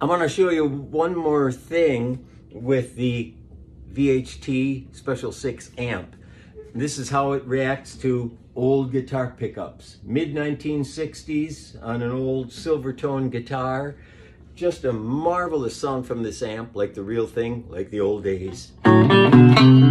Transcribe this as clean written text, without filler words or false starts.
I'm going to show you one more thing with the VHT Special 6 amp. This is how it reacts to old guitar pickups. Mid-1960s on an old Silvertone guitar. Just a marvelous sound from this amp, like the real thing, like the old days.